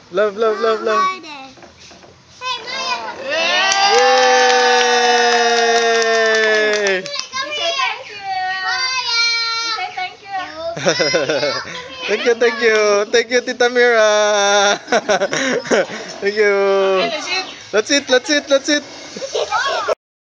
Love, love, love, love. Hey, Maya. Yay! Thank you. Maya. Thank you. Thank you, thank you. Thank you, Tita Mira. Thank you. That's it, that's it, that's it.